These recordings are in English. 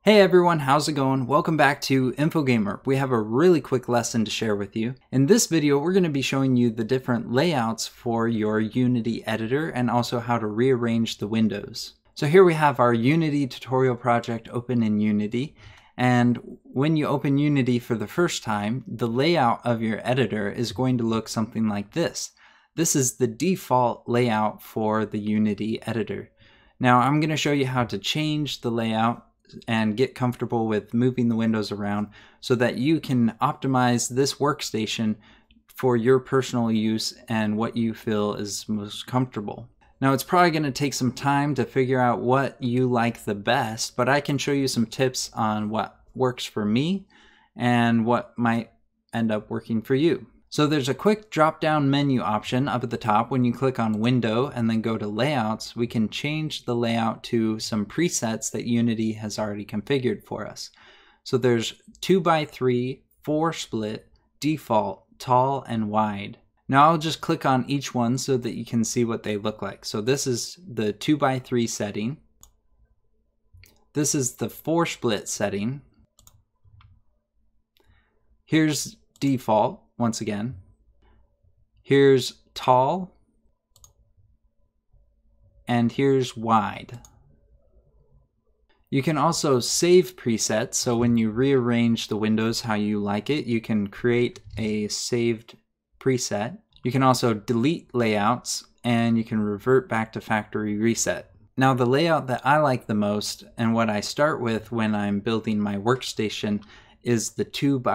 Hey everyone, how's it going? Welcome back to InfoGamer. We have a really quick lesson to share with you. In this video, we're going to be showing you the different layouts for your Unity editor and also how to rearrange the windows. So here we have our Unity tutorial project open in Unity. And when you open Unity for the first time, the layout of your editor is going to look something like this. This is the default layout for the Unity editor. Now I'm going to show you how to change the layout and get comfortable with moving the windows around so that you can optimize this workstation for your personal use and what you feel is most comfortable. Now it's probably going to take some time to figure out what you like the best, but I can show you some tips on what works for me and what might end up working for you. So there's a quick drop-down menu option up at the top. When you click on Window and then go to Layouts, we can change the layout to some presets that Unity has already configured for us. So there's 2x3, 4 split, default, tall, and wide. Now I'll just click on each one so that you can see what they look like. So this is the 2x3 setting. This is the 4 split setting. Here's default. Once again, here's tall, and here's wide. You can also save presets, so when you rearrange the windows how you like it, you can create a saved preset. You can also delete layouts, and you can revert back to factory reset. Now the layout that I like the most, and what I start with when I'm building my workstation, is the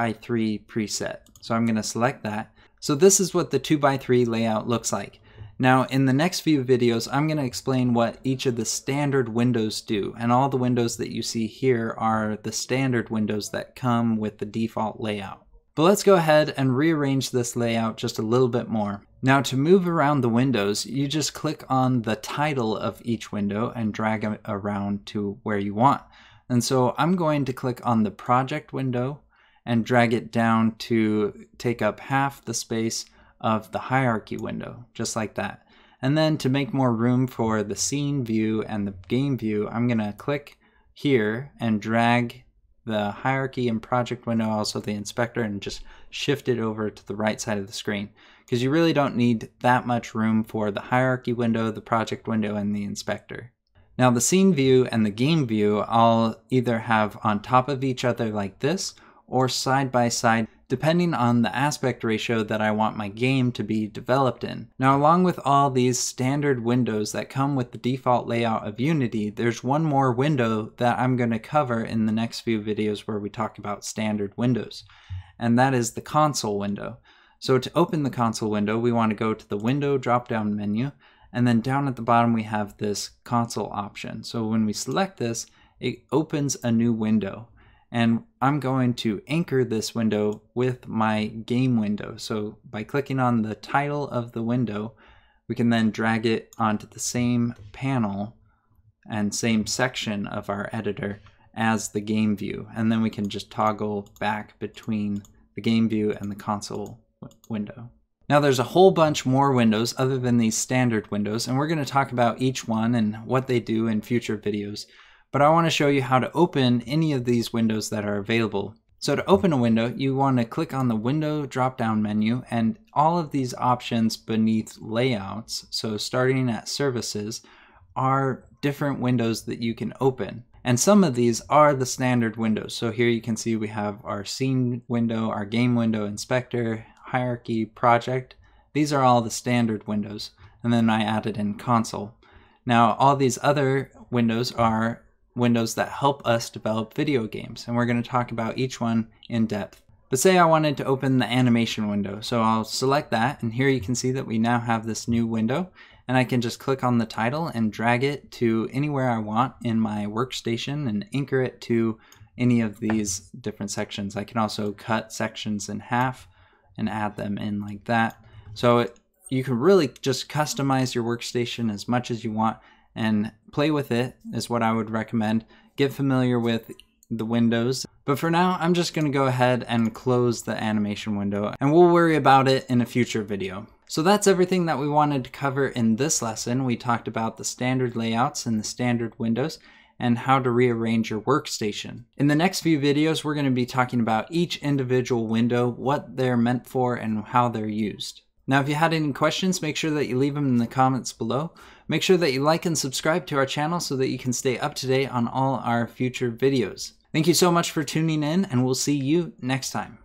2x3 preset. So I'm going to select that. So this is what the 2x3 layout looks like. Now in the next few videos, I'm going to explain what each of the standard windows do. And all the windows that you see here are the standard windows that come with the default layout. But let's go ahead and rearrange this layout just a little bit more. Now to move around the windows, you just click on the title of each window and drag it around to where you want. And so I'm going to click on the project window and drag it down to take up half the space of the hierarchy window, just like that. And then to make more room for the scene view and the game view, I'm going to click here and drag the hierarchy and project window, also the inspector, and just shift it over to the right side of the screen. Because you really don't need that much room for the hierarchy window, the project window, and the inspector. Now the scene view and the game view I'll either have on top of each other like this or side by side depending on the aspect ratio that I want my game to be developed in. Now along with all these standard windows that come with the default layout of Unity, there's one more window that I'm going to cover in the next few videos where we talk about standard windows, and that is the console window. So to open the console window, we want to go to the window drop-down menu, and then down at the bottom we have this console option. So when we select this, it opens a new window. And I'm going to anchor this window with my game window. So by clicking on the title of the window, we can then drag it onto the same panel and same section of our editor as the game view. And then we can just toggle back between the game view and the console window. Now there's a whole bunch more windows other than these standard windows, and we're going to talk about each one and what they do in future videos. But I want to show you how to open any of these windows that are available. So to open a window, you want to click on the window drop-down menu, and all of these options beneath layouts, so starting at services, are different windows that you can open. And some of these are the standard windows. So here you can see we have our scene window, our game window, inspector, hierarchy, project. These are all the standard windows. And then I added in console. Now all these other windows are windows that help us develop video games, and we're going to talk about each one in depth. But say I wanted to open the animation window, so I'll select that, and here you can see that we now have this new window, and I can just click on the title and drag it to anywhere I want in my workstation and anchor it to any of these different sections. I can also cut sections in half and add them in like that. So you can really just customize your workstation as much as you want and play with it is what I would recommend. Get familiar with the windows. But for now, I'm just going to go ahead and close the animation window, and we'll worry about it in a future video. So that's everything that we wanted to cover in this lesson. We talked about the standard layouts and the standard windows, and how to rearrange your workstation. In the next few videos, we're going to be talking about each individual window, what they're meant for, and how they're used. Now, if you had any questions, make sure that you leave them in the comments below. Make sure that you like and subscribe to our channel so that you can stay up to date on all our future videos. Thank you so much for tuning in, and we'll see you next time.